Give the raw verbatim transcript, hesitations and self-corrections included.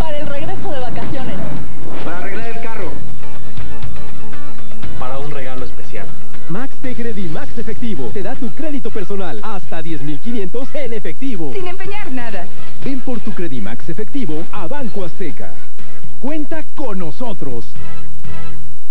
Para el regreso de vacaciones. Para arreglar el carro. Para un regalo especial. Max de Credimax Efectivo te da tu crédito personal hasta diez mil quinientos en efectivo. Sin empeñar nada. Ven por tu Credimax Efectivo a Banco Azteca. Cuenta con nosotros.